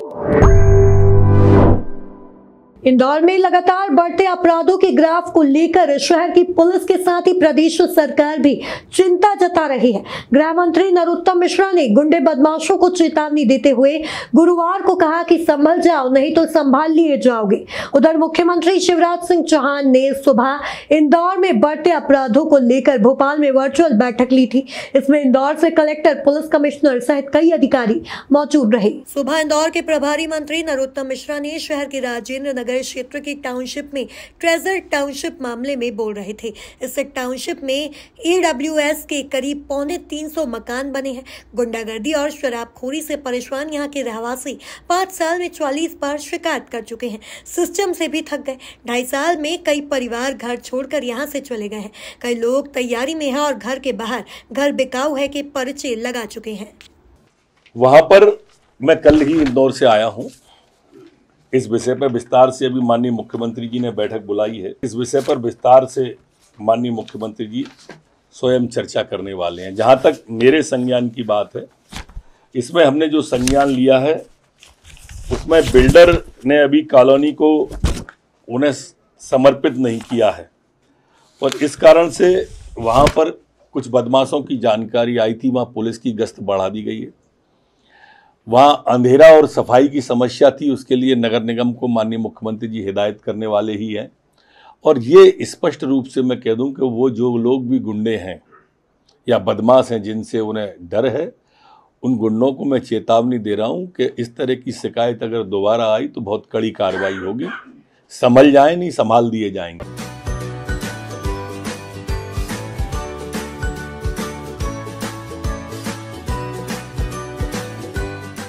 इंदौर में लगातार बढ़ते अपराधों के ग्राफ को लेकर शहर की पुलिस के साथ ही प्रदेश सरकार भी चिंता जता रही है। गृह मंत्री नरोत्तम मिश्रा ने गुंडे बदमाशों को चेतावनी देते हुए गुरुवार को कहा कि संभल जाओ नहीं तो संभाल लिए जाओगे। उधर मुख्यमंत्री शिवराज सिंह चौहान ने सुबह इंदौर में बढ़ते अपराधों को लेकर भोपाल में वर्चुअल बैठक ली थी। इसमें इंदौर से कलेक्टर, पुलिस कमिश्नर सहित कई अधिकारी मौजूद रहे। सुबह इंदौर के प्रभारी मंत्री नरोत्तम मिश्रा ने शहर के राजेंद्र नगर क्षेत्र की टाउनशिप में ट्रेजर टाउनशिप मामले में बोल रहे थे। इस टाउनशिप में EWS के करीब 350 मकान बने हैं। गुंडागर्दी और शराबखोरी से परेशान यहाँ के रहवासी 5 साल में 44 बार शिकायत कर चुके हैं। सिस्टम से भी थक गए। 2.5 साल में कई परिवार घर छोड़कर यहाँ से चले गए हैं। कई लोग तैयारी में हैं और घर के बाहर घर बिकाऊ है के पर्चे लगा चुके हैं। वहां पर मैं कल ही इंदौर से आया हूं। इस विषय पर विस्तार से अभी माननीय मुख्यमंत्री जी ने बैठक बुलाई है। इस विषय पर विस्तार से माननीय मुख्यमंत्री जी स्वयं चर्चा करने वाले हैं। जहां तक मेरे संज्ञान की बात है, इसमें हमने जो संज्ञान लिया है उसमें बिल्डर ने अभी कॉलोनी को उन्हें समर्पित नहीं किया है और इस कारण से वहां पर कुछ बदमाशों की जानकारी आई थी। वहां पुलिस की गश्त बढ़ा दी गई है। वहाँ अंधेरा और सफाई की समस्या थी, उसके लिए नगर निगम को माननीय मुख्यमंत्री जी हिदायत करने वाले ही हैं। और ये स्पष्ट रूप से मैं कह दूं कि वो जो लोग भी गुंडे हैं या बदमाश हैं जिनसे उन्हें डर है, उन गुंडों को मैं चेतावनी दे रहा हूं कि इस तरह की शिकायत अगर दोबारा आई तो बहुत कड़ी कार्रवाई होगी। संभल जाए, नहीं संभाल दिए जाएंगे।